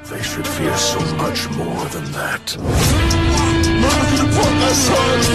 They should fear so much more than that. Mother, you put us on.